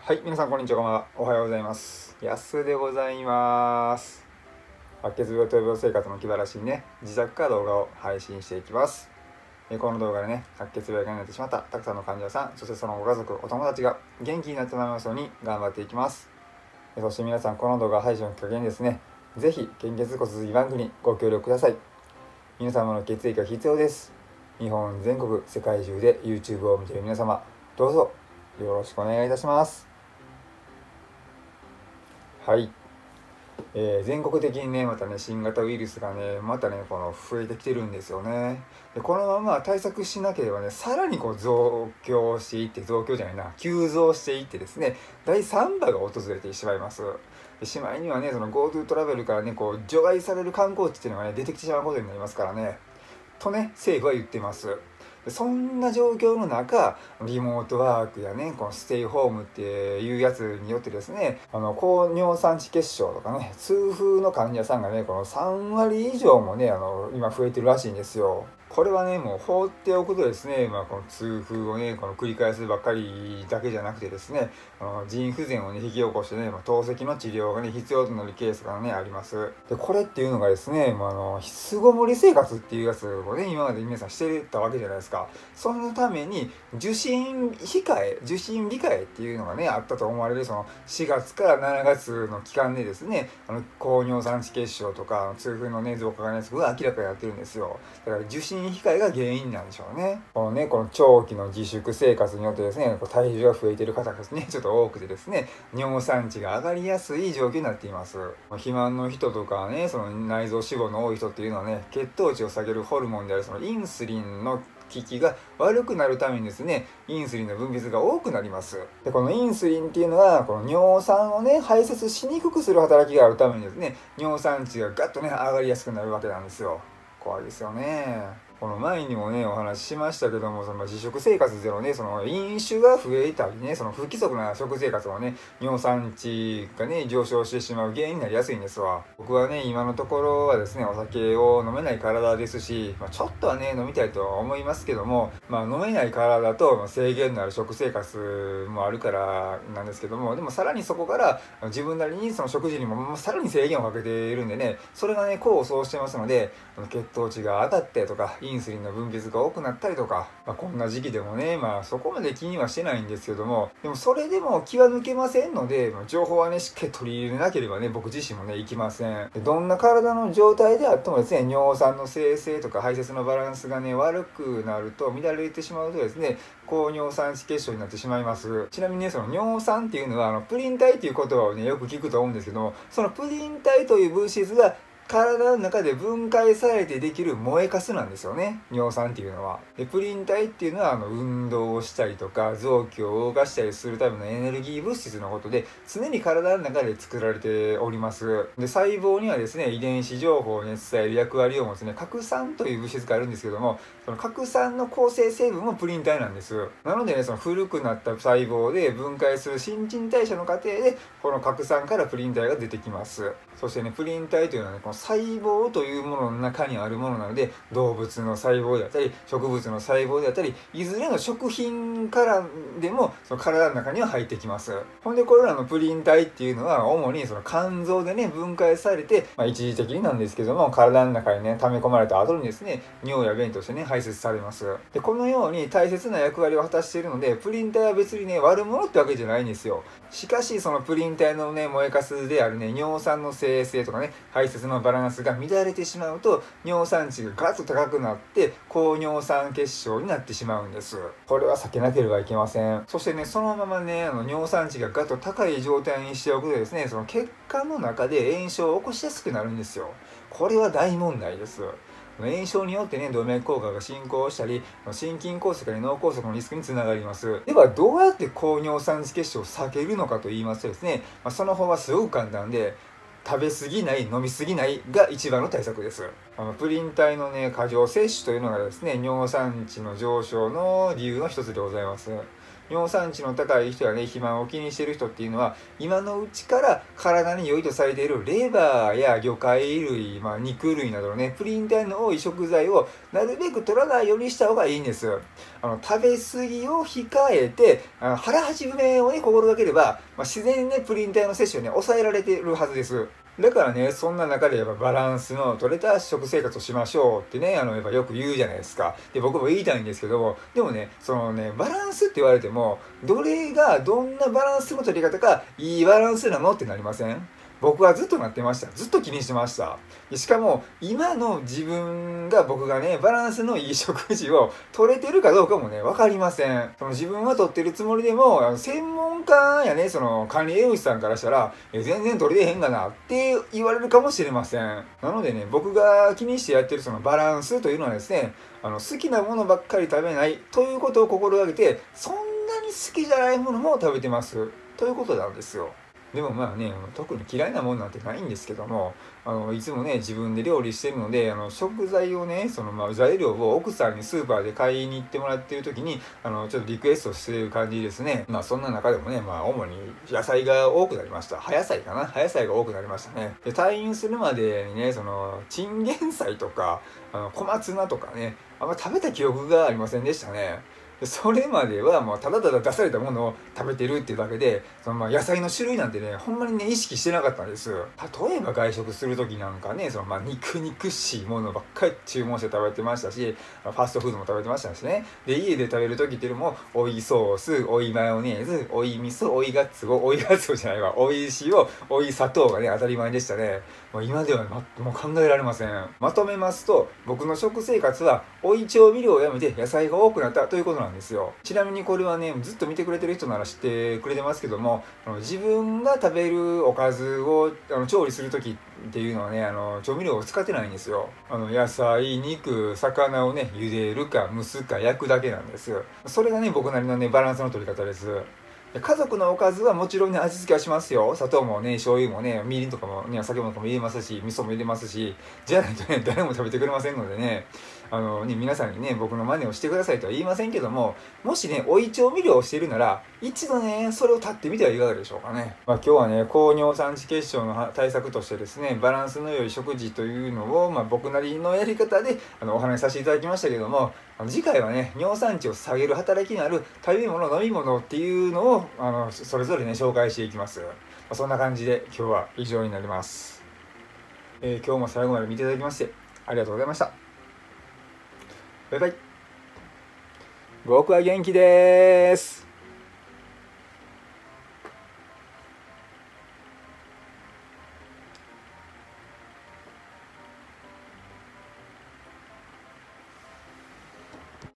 はい、皆さんこんにちは、こんばんは。おはようございます。やすでございます。白血病と予防生活の気晴らしにね、自宅から動画を配信していきます。この動画でね、白血病がになってしまったたくさんの患者さん、そしてそのご家族、お友達が元気になってもらいますように頑張っていきます。そして皆さん、この動画配信をきっかけにですね、ぜひ献血骨髄バンクにご協力ください。皆様の血液が必要です。日本全国、世界中で YouTube を見ている皆様、どうぞよろしくお願いいたします。はい、全国的にね、またね、新型ウイルスがね、またね、増えてきてるんですよね。で、このまま対策しなければね、さらに増強していって、増強じゃないな、急増していってですね、第3波が訪れてしまいます。で、しまいにはね、その GoTo トラベルからね、除外される観光地っていうのがね、出てきてしまうことになりますからね、とね、政府は言ってます。そんな状況の中、リモートワークやね、このステイホームっていうやつによってですね、高尿酸値血症とかね、痛風の患者さんがね、この3割以上もね、今増えてるらしいんですよ。これはね、もう放っておくとですね、この痛風をね、繰り返すばっかりだけじゃなくてですね、腎不全をね、引き起こしてね、透析の治療がね、必要となるケースがね、あります。で、これっていうのがですね、巣ごもり生活っていうやつをね、今まで皆さんしてたわけじゃないですか。そのために、受診控えっていうのがね、あったと思われる、その4月から7月の期間でですね、高尿酸値血症とか、痛風のね、増加がね、すごい明らかになってるんですよ。だから受診控えが原因なんでしょうね。この長期の自粛生活によってですね、体重が増えている方がですね、ちょっと多くてですね、尿酸値が上がりやすい状況になっています。肥満の人とかね、その内臓脂肪の多い人っていうのはね、血糖値を下げるホルモンであるそのインスリンの効きが悪くなるためにですね、インスリンの分泌が多くなります。で、このインスリンっていうのは、この尿酸をね、排泄しにくくする働きがあるためにですね、尿酸値がガッとね、上がりやすくなるわけなんですよ。怖いですよね。この前にもね、お話ししましたけども、その自粛生活でのね、その飲酒が増えたりね、その不規則な食生活はね、尿酸値がね、上昇してしまう原因になりやすいんですわ。僕はね、今のところはですね、お酒を飲めない体ですし、ちょっとはね、飲みたいとは思いますけども、飲めない体と制限のある食生活もあるからなんですけども、でもさらにそこから自分なりにその食事にもさらに制限をかけているんでね、それがね、功を奏してますので、血糖値が上がってとか、インスリンの分泌が多くなったりとか、こんな時期でもね、そこまで気にはしてないんですけども、でもそれでも気は抜けませんので、情報はね、しっかり取り入れなければね、僕自身もね、いきません。どんな体の状態であってもですね、尿酸の生成とか排泄のバランスがね、悪くなると、乱れてしまうとですね、高尿酸値血症になってしまいます。ちなみにね、その尿酸っていうのは、プリン体っていう言葉をね、よく聞くと思うんですけども、そのプリン体という物質が体の中で分解されてできる燃えかすなんですよね、尿酸っていうのは。で、プリン体っていうのは運動をしたりとか臓器を動かしたりするためのエネルギー物質のことで、常に体の中で作られております。で、細胞にはですね、遺伝子情報をね、伝える役割を持つね、核酸という物質があるんですけども、その核酸の構成成分もプリン体なんです。なのでね、その古くなった細胞で分解する新陳代謝の過程で、この核酸からプリン体が出てきます。そしてね、プリン体というのはね、この細胞というものの中にあるものなので、動物の細胞であったり、植物の細胞であったり、いずれの食品からでも、その体の中には入ってきます。ほんで、これらのプリン体っていうのは、主にその肝臓でね、分解されて、一時的になんですけども、体の中にね、溜め込まれた後にですね、尿や便としてね、排泄されます。で、このように大切な役割を果たしているので、プリン体は別にね、悪者ってわけじゃないんですよ。しかし、そのプリン体のね、燃えかすであるね、尿酸の生成とかね、排泄のバランスが乱れてしまうと、尿酸値がガッと高くなって、高尿酸血症になってしまうんです。これは避けなければいけません。そしてね、そのままね、尿酸値がガッと高い状態にしておくとですね、その血管の中で炎症を起こしやすくなるんですよ。これは大問題です。炎症によってね、動脈硬化が進行したり、心筋梗塞や脳梗塞のリスクにつながります。では、どうやって高尿酸値血症を避けるのかと言いますとですね、その方はすごく簡単で、食べ過ぎない、飲み過ぎないが一番の対策です。プリン体のね、過剰摂取というのがですね、尿酸値の上昇の理由の一つでございます。 尿酸値の高い人やね、肥満を気にしている人っていうのは、今のうちから体に良いとされているレバーや魚介類、肉類などのね、プリン体の多い食材をなるべく取らないようにした方がいいんです。食べ過ぎを控えて、腹八分目をね、心がければ、自然にね、プリン体の摂取をね、抑えられているはずです。だからね、そんな中でやっぱバランスの取れた食生活をしましょうってね、やっぱよく言うじゃないですか。で、僕も言いたいんですけども、でもね、そのね、バランスって言われても、どれがどんなバランスの取り方か、いいバランスなのってなりません？僕はずっとなってました。ずっと気にしてました。しかも、今の自分が僕がね、バランスのいい食事を取れてるかどうかもね、わかりません。その自分は取ってるつもりでも、専門家やね、その管理栄養士さんからしたら、全然取れてへんがなって言われるかもしれません。なのでね、僕が気にしてやってるそのバランスというのはですね、好きなものばっかり食べないということを心がけて、そんなに好きじゃないものも食べてます。ということなんですよ。でも特に嫌いなものなんてないんですけども、いつもね、自分で料理してるので、食材をね、材料を奥さんにスーパーで買いに行ってもらってる時に、ちょっとリクエストしてる感じですね。そんな中でもね、主に野菜が多くなりました。葉野菜かな？葉野菜が多くなりましたね。で、退院するまでにね、チンゲン菜とか、小松菜とかね、あんま食べた記憶がありませんでしたね。それまではもうただただ出されたものを食べてるっていうだけで、野菜の種類なんてね、ほんまにね、意識してなかったんです。例えば外食する時なんかね、肉々しいものばっかり注文して食べてましたし、ファストフードも食べてましたしね。で、家で食べる時っていうのも、追いソース、追いマヨネーズ、追い味噌、追いガツオじゃないわ、追い塩、追い砂糖がね、当たり前でしたね。もう今ではもう考えられません。まとめますと、僕の食生活は、追い調味料をやめて野菜が多くなったということなんですよ。ちなみにこれはね、ずっと見てくれてる人なら知ってくれてますけども、自分が食べるおかずを調理する時っていうのはね、調味料を使ってないんですよ。野菜、肉、魚をね、茹でるか蒸すか焼くだけなんです。それがね、僕なりのね、バランスの取り方です。家族のおかずはもちろんね、味付けはしますよ。砂糖もね、醤油もね、みりんとかもね、酒も入れますし、味噌も入れますし、じゃないとね、誰も食べてくれませんのでね、皆さんにね、僕の真似をしてくださいとは言いませんけども、もしね、追い調味料をしているなら、一度ね、それを立ってみてはいかがでしょうかね。今日はね、高尿酸値血症の対策としてですね、バランスの良い食事というのを、僕なりのやり方でお話しさせていただきましたけども、次回はね、尿酸値を下げる働きのある食べ物、飲み物っていうのを、それぞれね、紹介していきます。そんな感じで今日は以上になります。今日も最後まで見ていただきまして、ありがとうございました。バイバイ。僕は元気です。